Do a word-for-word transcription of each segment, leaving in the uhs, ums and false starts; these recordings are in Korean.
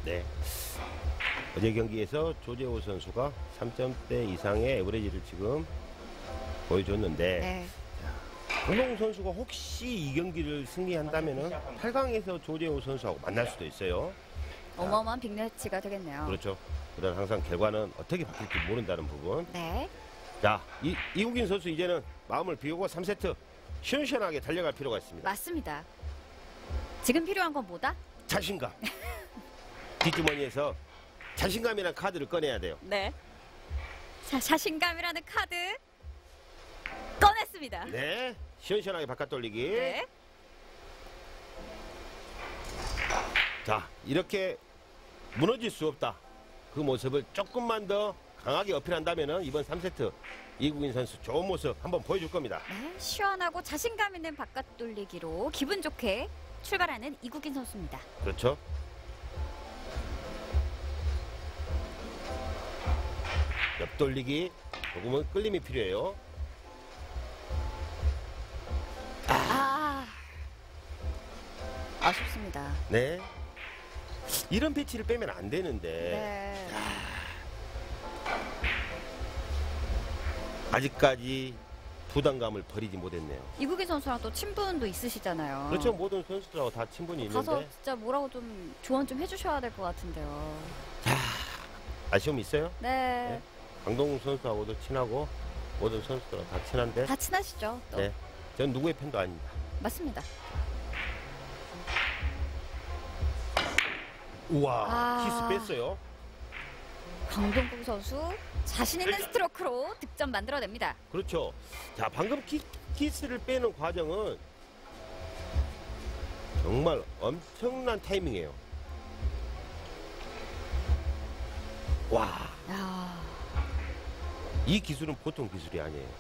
네. 어제 경기에서 조재호 선수가 삼 점대 이상의 에버리지를 지금 보여줬는데 네. 강동욱 선수가 혹시 이 경기를 승리한다면은 팔 강에서 조재호 선수하고 만날 수도 있어요. 어마어마한 빅매치가 되겠네요. 그렇죠. 그런 항상 결과는 어떻게 바뀔지 모른다는 부분. 네. 자, 이, 이국인 선수 이제는 마음을 비우고 삼 세트 시원시원하게 달려갈 필요가 있습니다. 맞습니다. 지금 필요한 건 뭐다? 자신감. 뒷주머니에서 자신감이라는 카드를 꺼내야 돼요. 네. 자, 자신감이라는 카드 꺼냈습니다. 네. 시원시원하게 바깥 돌리기. 네. 자, 이렇게 무너질 수 없다. 그 모습을 조금만 더 강하게 어필한다면 이번 삼 세트 이국인 선수 좋은 모습 한번 보여줄 겁니다. 네. 시원하고 자신감 있는 바깥 돌리기로 기분 좋게 출발하는 이국인 선수입니다. 그렇죠. 옆 돌리기 조금은 끌림이 필요해요. 아, 아쉽습니다. 네. 이런 패치를 빼면 안 되는데 네. 아직까지 부담감을 버리지 못했네요. 이국인 선수랑 또 친분도 있으시잖아요. 그렇죠. 모든 선수들하고 다 친분이 있는데 가서 진짜 뭐라고 좀 조언 좀 해주셔야 될 것 같은데요. 아쉬움이 있어요. 네. 네. 강동욱 선수하고도 친하고 모든 선수들하고 다 친한데 다 친하시죠? 또. 네. 전 누구의 팬도 아닙니다. 맞습니다. 우와, 아. 키스 뺐어요. 강동국 선수 자신 있는 스트로크로 득점 만들어냅니다. 그렇죠. 자, 방금 키, 키스를 빼는 과정은 정말 엄청난 타이밍이에요. 와, 야, 이 기술은 보통 기술이 아니에요.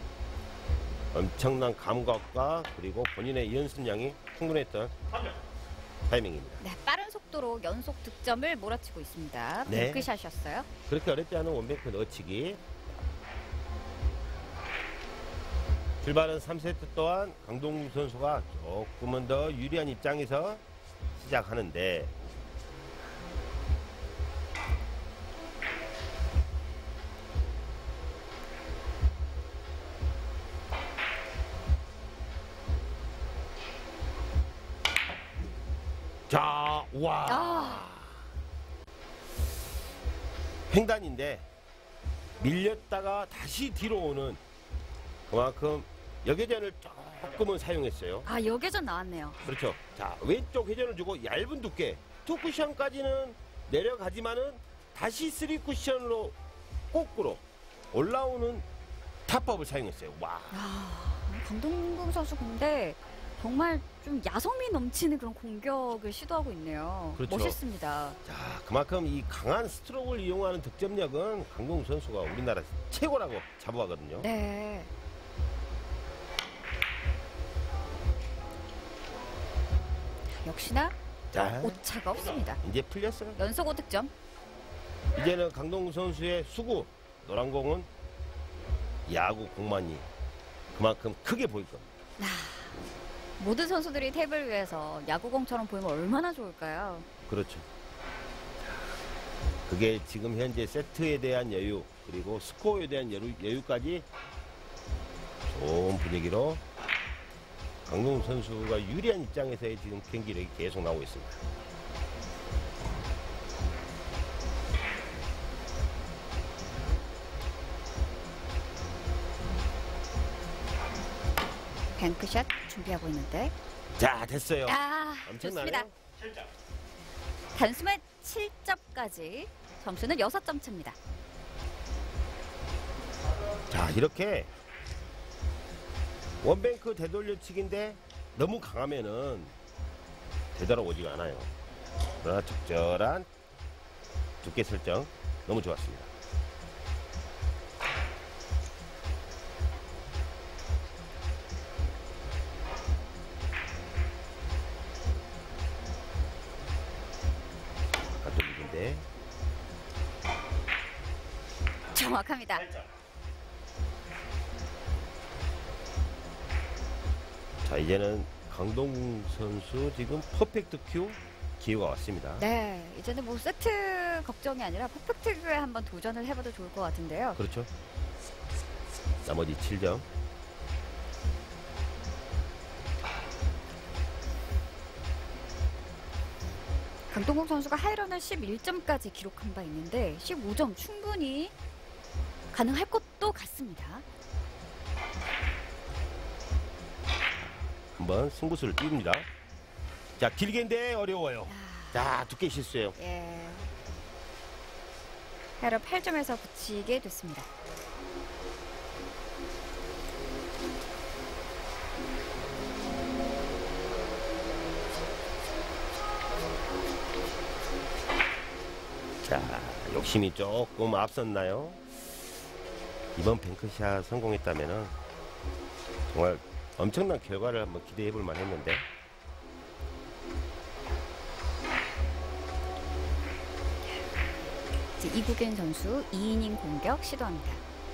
엄청난 감각과 그리고 본인의 연습량이 충분했던 타이밍입니다. 네, 빠른 속도로 연속 득점을 몰아치고 있습니다. 네. 뱅크샷이었어요. 그렇게 어렵지 않은 원뱅크 넣어치기. 출발은 삼 세트 또한 강동국 선수가 조금은 더 유리한 입장에서 시작하는데 자, 와. 아. 횡단인데 밀렸다가 다시 뒤로 오는 그만큼 역회전을 조금은 사용했어요. 아, 역회전 나왔네요. 그렇죠. 자, 왼쪽 회전을 주고 얇은 두께 투 쿠션까지는 내려가지만은 다시 쓰리 쿠션으로 거꾸로 올라오는 탑법을 사용했어요. 와. 아, 강동국 선수 근데 정말 좀 야성미 넘치는 그런 공격을 시도하고 있네요. 그렇죠. 멋있습니다. 자, 그만큼 이 강한 스트로크를 이용하는 득점력은 강동욱 선수가 우리나라 최고라고 자부하거든요. 네. 역시나 자, 오차가 없습니다. 이제 풀렸어요. 연속 오 득점. 이제는 강동욱 선수의 수구 노란 공은 야구 공만이 그만큼 크게 보일 겁니다. 아, 모든 선수들이 탭을 위해서 야구공처럼 보이면 얼마나 좋을까요? 그렇죠. 그게 지금 현재 세트에 대한 여유 그리고 스코어에 대한 여유, 여유까지 좋은 분위기로 강동욱 선수가 유리한 입장에서의 지금 경기력이 계속 나오고 있습니다. 뱅크샷 준비하고 있는데. 자, 됐어요. 아, 엄청나네요. 좋습니다. 단숨에 칠 점까지 점수는 여섯 점 차입니다. 자, 이렇게 원뱅크 되돌려치기인데 너무 강하면은 되돌아오지가 않아요. 그러나 적절한 두께 설정 너무 좋았습니다. 가돌리기인데 정확합니다. 자, 이제는 강동욱 선수 지금 퍼펙트 큐 기회가 왔습니다. 네, 이제는 뭐 세트 걱정이 아니라 퍼펙트에 한번 도전을 해봐도 좋을 것 같은데요. 그렇죠. 나머지 칠 점. 강동국 선수가 하이런을 십일 점까지 기록한 바 있는데 십오 점 충분히 가능할 것도 같습니다. 한번 승부수를 띄웁니다. 자, 길게인데 어려워요. 자, 두께 실수예요. 예. 하이런 팔 점에서 붙이게 됐습니다. 자, 욕심이 조금 앞섰나요? 이번 뱅크샷 성공했다면 정말 엄청난 결과를 한번 기대해 볼 만했는데. 이제 이국인 선수 이 이닝 공격 시도합니다.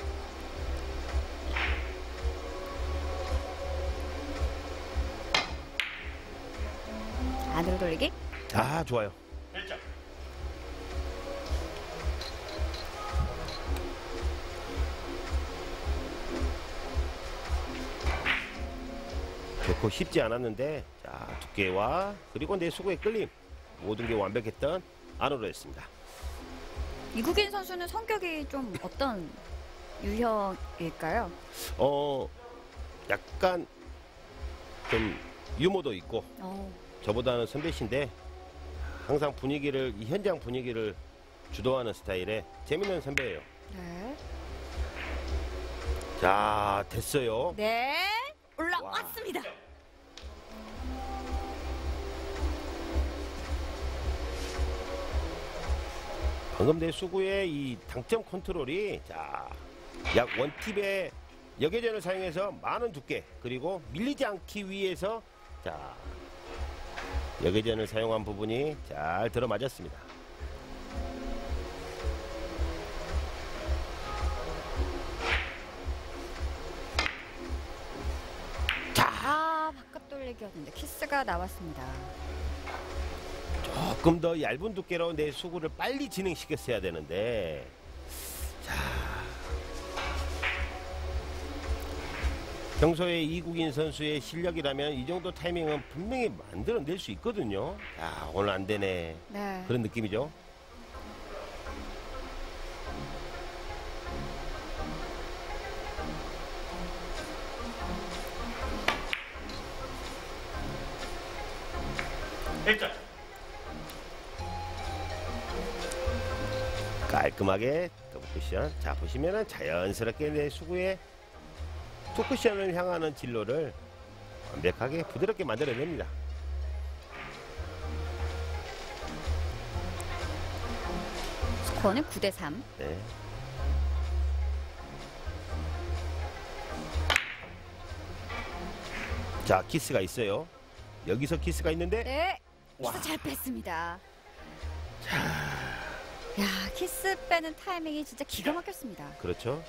안으로 돌리기. 아, 좋아요. 결코 쉽지 않았는데, 자, 두께와 그리고 내 수고의 끌림, 모든 게 완벽했던 안으로 했습니다. 이국인 선수는 성격이 좀 어떤 유형일까요? 어, 약간 좀 유머도 있고, 어, 저보다는 선배신데 항상 분위기를, 이 현장 분위기를 주도하는 스타일의 재밌는 선배예요. 네. 자, 됐어요. 네, 올라왔습니다. 방금 내 수구의 이 당점 컨트롤이, 자, 약 원팁의 여계전을 사용해서 많은 두께, 그리고 밀리지 않기 위해서, 자, 여계전을 사용한 부분이 잘 들어맞았습니다. 아, 바깥 돌리기였는데 키스가 나왔습니다. 조금 더 얇은 두께로 내 수구를 빨리 진행시켰어야 되는데, 자, 평소에 이국인 선수의 실력이라면 이 정도 타이밍은 분명히 만들어낼 수 있거든요. 자, 오늘 안 되네. 네. 그런 느낌이죠. 일점. 깔끔하게 더블 쿠션. 자, 보시면은 자연스럽게 내 수구에 투 쿠션을 향하는 진로를 완벽하게 부드럽게 만들어냅니다. 스코어는 구 대 삼. 네. 자, 키스가 있어요. 여기서 키스가 있는데, 네. 와. 키스 잘 뺐습니다. 야, 키스 빼는 타이밍이 진짜 기가 막혔습니다. 그렇죠.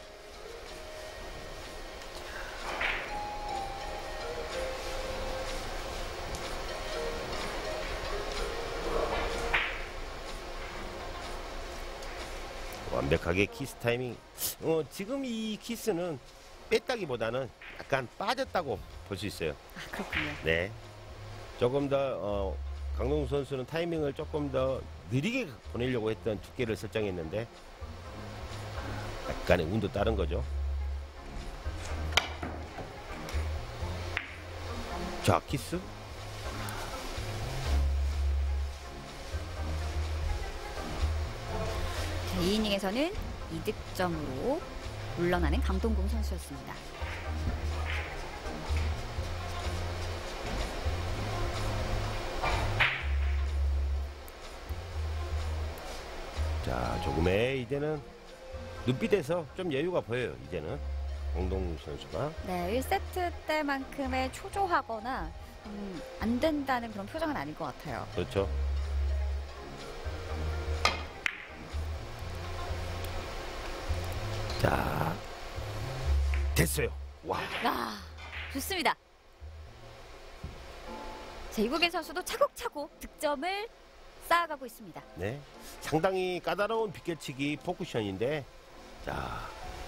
완벽하게 키스 타이밍. 어, 지금 이 키스는 뺐다기보다는 약간 빠졌다고 볼 수 있어요. 아, 그렇군요. 네. 조금 더 어, 강동욱 선수는 타이밍을 조금 더 느리게 보내려고 했던 두께를 설정했는데 약간의 운도 따른 거죠. 자, 키스. 이 이닝에서는 이득점으로 물러나는 강동궁 선수였습니다. 자, 조금의 이제는 눈빛에서 좀 여유가 보여요. 이제는 강동욱 선수가. 네, 일 세트 때만큼의 초조하거나 음, 안 된다는 그런 표정은 아닌 것 같아요. 그렇죠. 자, 됐어요. 와. 아, 좋습니다. 자, 이국인 선수도 차곡차곡 득점을 쌓아가고 있습니다. 네, 상당히 까다로운 비껴치기 포쿠션인데, 자,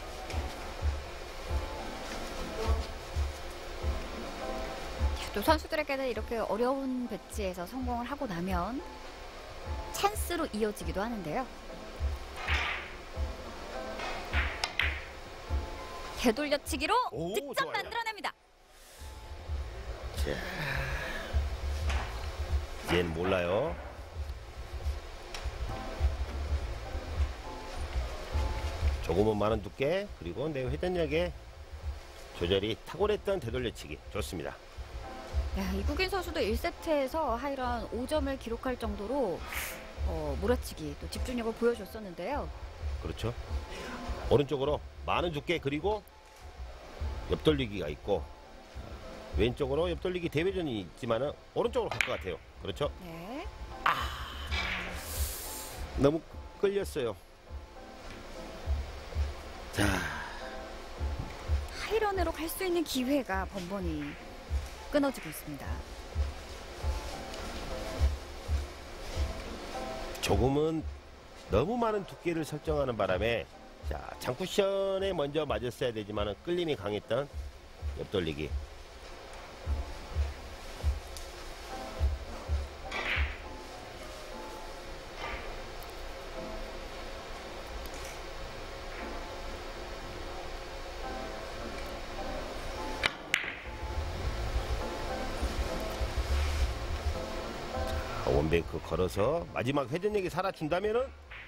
또 선수들에게는 이렇게 어려운 배치에서 성공을 하고 나면 찬스로 이어지기도 하는데요. 되돌려치기로 오, 득점 좋아요. 만들어냅니다. 자, 이젠 몰라요. 조금은 많은 두께, 그리고 내 회전력에 조절이 탁월했던 되돌려치기 좋습니다. 야, 이국인 선수도 일 세트에서 하이런 오 점을 기록할 정도로 어, 몰아치기 또 집중력을 보여줬었는데요. 그렇죠. 오른쪽으로 많은 두께, 그리고 옆돌리기가 있고, 왼쪽으로 옆돌리기 대회전이 있지만은 오른쪽으로 갈 것 같아요. 그렇죠. 네. 너무 끌렸어요. 자, 하이런으로 갈 수 있는 기회가 번번이 끊어지고 있습니다. 조금은 너무 많은 두께를 설정하는 바람에, 자, 장쿠션에 먼저 맞았어야 되지만은 끌림이 강했던 옆돌리기. 원뱅크 걸어서 마지막 회전력이 살아준다면은,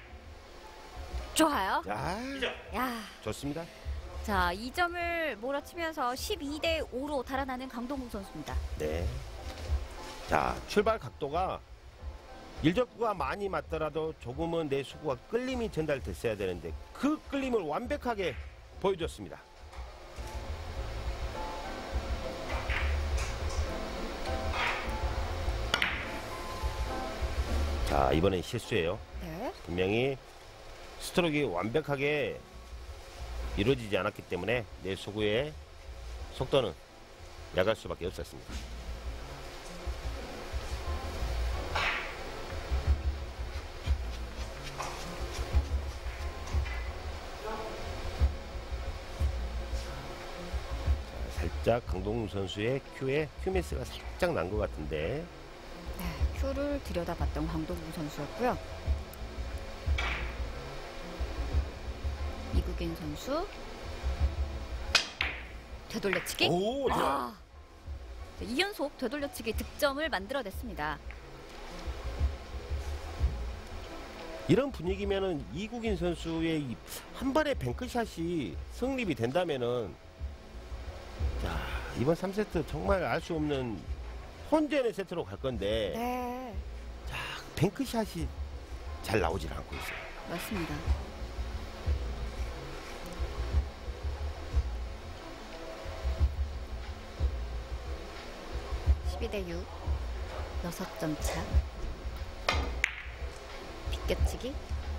좋아요. 야, 야, 좋습니다. 자, 이 점을 몰아치면서 십이 대 오로 달아나는 강동국 선수입니다. 네. 자, 출발 각도가 일적구가 많이 맞더라도 조금은 내 수구가 끌림이 전달됐어야 되는데, 그 끌림을 완벽하게 보여줬습니다. 자, 이번엔 실수예요. 네. 분명히 스트로크가 완벽하게 이루어지지 않았기 때문에 내 수구의 속도는 야갈 수밖에 없었습니다. 자, 살짝 강동훈 선수의 큐에 큐미스가 살짝 난 것 같은데, 네, 큐를 들여다봤던 강동국 선수였고요. 이국인 선수 되돌려치기. 오, 좋아. 아, 이 연속 되돌려치기 득점을 만들어냈습니다. 이런 분위기면은 이국인 선수의 이 한 번의 뱅크샷이 성립이 된다면은, 자, 이번 삼 세트 정말 알 수 없는 혼전의 세트로 갈 건데, 네, 자, 뱅크샷이 잘 나오질 않고 있어요. 맞습니다. 십이 대 육, 여섯 점 차. 비껴치기.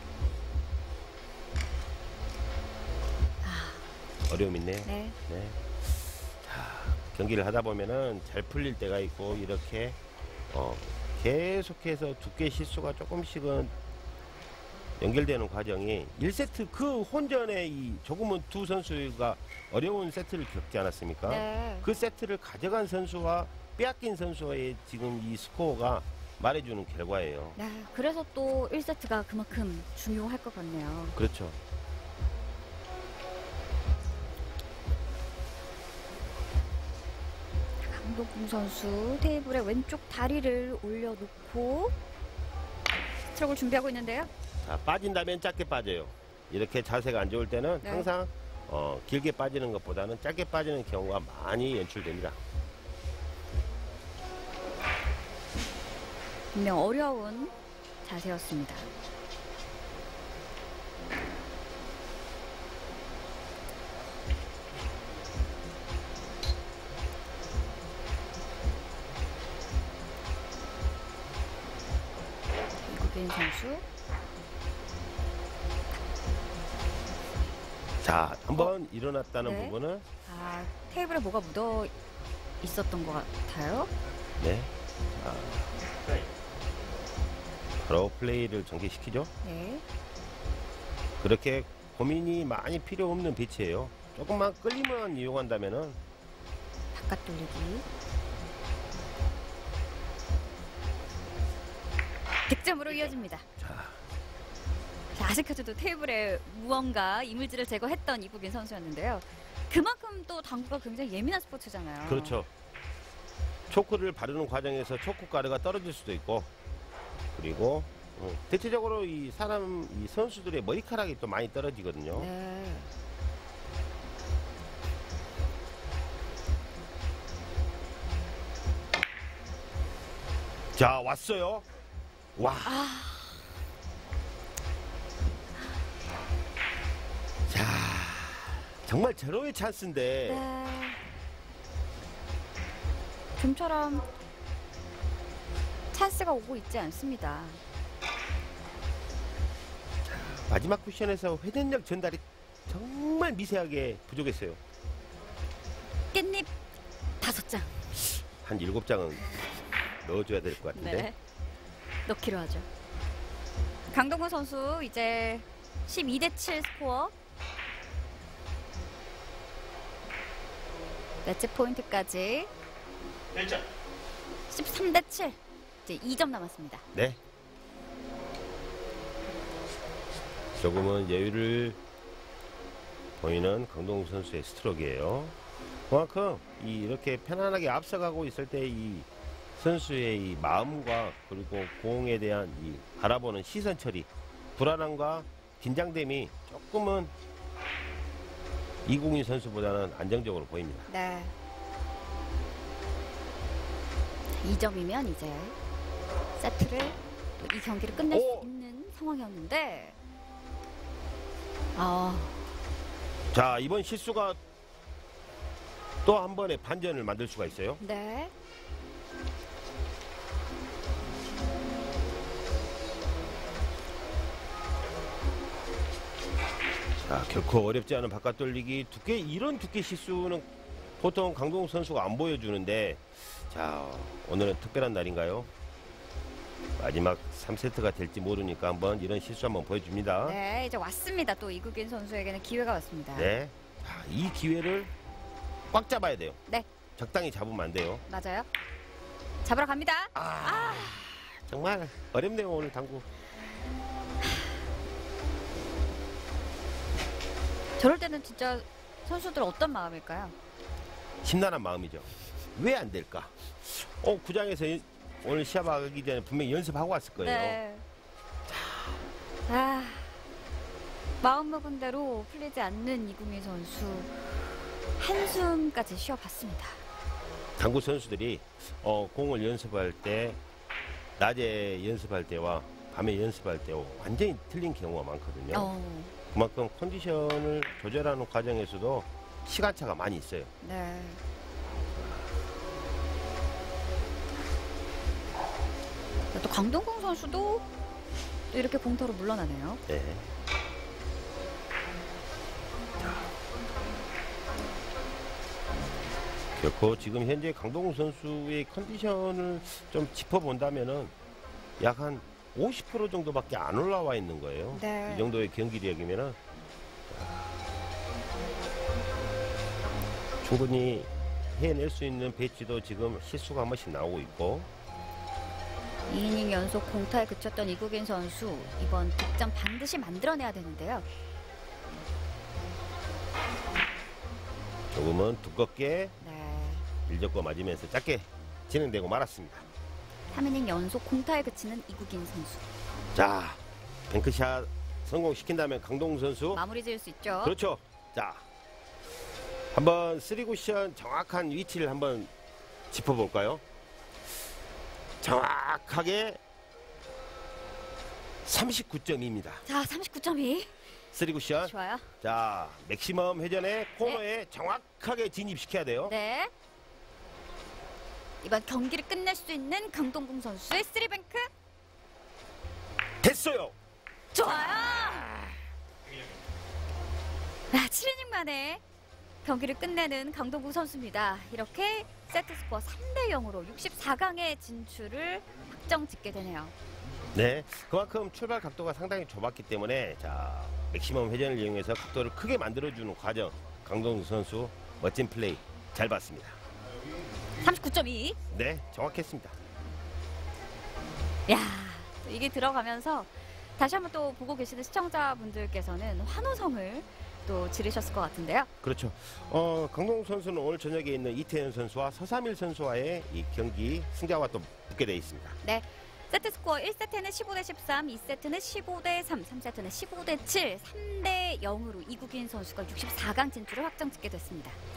어려움 있네요. 네. 네. 자, 경기를 하다 보면은 잘 풀릴 때가 있고, 이렇게 어, 계속해서 두께 실수가 조금씩은 연결되는 과정이 일 세트 그 혼전에 이 조금은 두 선수가 어려운 세트를 겪지 않았습니까? 네. 그 세트를 가져간 선수와 빼앗긴 선수의 지금 이 스코어가 말해주는 결과예요. 네, 그래서 또 일 세트가 그만큼 중요할 것 같네요. 그렇죠. 강동궁 선수 테이블에 왼쪽 다리를 올려놓고 스트로크를 준비하고 있는데요. 자, 빠진다면 짧게 빠져요. 이렇게 자세가 안 좋을 때는 네. 항상 어, 길게 빠지는 것보다는 짧게 빠지는 경우가 많이 연출됩니다. 분명 어려운 자세였습니다. 이국인 선수. 자, 한번 일어났다는 네. 부분은, 아, 테이블에 뭐가 묻어 있었던 것 같아요. 네. 자, 바로 플레이를 전개시키죠. 네. 그렇게 고민이 많이 필요 없는 배치예요. 조금만 끌림만 이용한다면은 바깥 돌리기. 득점으로 이어집니다. 자, 자, 아직까지도 테이블에 무언가 이물질을 제거했던 이국인 선수였는데요. 그만큼 또 당구가 굉장히 예민한 스포츠잖아요. 그렇죠. 초크를 바르는 과정에서 초크 가루가 떨어질 수도 있고, 그리고 어, 대체적으로 이 사람 이 선수들의 머리카락이 또 많이 떨어지거든요. 네. 자, 왔어요. 와. 아, 자, 정말 절호의 찬스인데. 네. 좀처럼 찬스가 오고 있지 않습니다. 마지막 쿠션에서 회전력 전달이 정말 미세하게 부족했어요. 깻잎 다섯 장. 한 일곱 장은 넣어줘야 될 것 같은데. 네. 넣기로 하죠. 강동원 선수 이제 십이 대 칠 스코어. 매치 포인트까지 일 점. 십삼 대 칠. 이제 이 점 남았습니다. 네. 조금은 여유를 보이는 강동원 선수의 스트로크예요. 그만큼 이 이렇게 편안하게 앞서가고 있을 때 이 선수의 이 마음과 그리고 공에 대한 이 바라보는 시선 처리, 불안함과 긴장됨이 조금은 이국인 선수보다는 안정적으로 보입니다. 네. 이 점이면 이제 세트를 또 이 경기를 끝낼 오! 수 있는 상황이었는데 아, 자, 이번 실수가 또 한 번의 반전을 만들 수가 있어요. 네. 자, 결코 어렵지 않은 바깥 돌리기 두께, 이런 두께 실수는 보통 강동욱 선수가 안 보여주는데, 자, 오늘은 특별한 날인가요? 마지막 삼 세트가 될지 모르니까 한번 이런 실수 한번 보여줍니다. 네, 이제 왔습니다. 또 이국인 선수에게는 기회가 왔습니다. 네. 자, 이 기회를 꽉 잡아야 돼요. 네. 적당히 잡으면 안 돼요. 맞아요. 잡으러 갑니다. 아, 정말 어렵네요, 오늘 당구. 저럴 때는 진짜 선수들 어떤 마음일까요? 심란한 마음이죠. 왜 안 될까? 어, 구장에서 오늘 시합하기 전에 분명히 연습하고 왔을 거예요. 네. 아, 마음먹은 대로 풀리지 않는 이국민 선수 한숨까지 쉬어봤습니다. 당구 선수들이 어, 공을 연습할 때 낮에 연습할 때와 밤에 연습할 때 완전히 틀린 경우가 많거든요. 어, 그만큼 컨디션을 조절하는 과정에서도 시간차가 많이 있어요. 네. 또 강동궁 선수도 또 이렇게 공터로 물러나네요. 네. 결코 지금 현재 강동훈 선수의 컨디션을 좀 짚어본다면은 약 한 오십 퍼센트 정도밖에 안 올라와 있는 거예요. 네. 이 정도의 경기력이면은 충분히 해낼 수 있는 배치도 지금 실수가 한 번씩 나오고 있고. 이 이닝 연속 공타에 그쳤던 이국인 선수 이번 득점 반드시 만들어내야 되는데요. 조금은 두껍게 네. 일적과 맞으면서 짧게 진행되고 말았습니다. 삼 이닝 연속 공타에 그치는 이국인 선수. 자, 뱅크샷 성공시킨다면 강동훈 선수 마무리 지을 수 있죠. 그렇죠. 자, 한번 쓰리 쿠션 정확한 위치를 한번 짚어볼까요? 정확하게 삼십구 점입니다. 자, 삼십구 점 이. 쓰리 쿠션. 좋아요. 자, 맥시멈 회전에 코너에 정확하게 진입시켜야 돼요. 네. 이번 경기를 끝낼 수 있는 강동궁 선수의 쓰리뱅크. 됐어요. 좋아요. 아, 칠 이닝 만에 경기를 끝내는 강동궁 선수입니다. 이렇게 세트 스코어 삼 대 영으로 육십사 강에 진출을 확정 짓게 되네요. 네, 그만큼 출발 각도가 상당히 좁았기 때문에 자 맥시멈 회전을 이용해서 각도를 크게 만들어주는 과정 강동석 선수 멋진 플레이 잘 봤습니다. 삼십구 점 이. 네, 정확했습니다. 야, 또 이게 들어가면서 다시 한번 또 보고 계시는 시청자분들께서는 환호성을 또 지르셨을 것 같은데요. 그렇죠. 어, 강동석 선수는 오늘 저녁에 있는 이태현 선수와 서삼일 선수와의 이 경기 승자와 또 붙게 되어 있습니다. 네. 세트 스코어 일 세트는 십오 대 십삼, 이 세트는 십오 대 삼, 삼 세트는 십오 대 칠, 삼 대 영으로 이국인 선수가 육십사 강 진출을 확정짓게 됐습니다.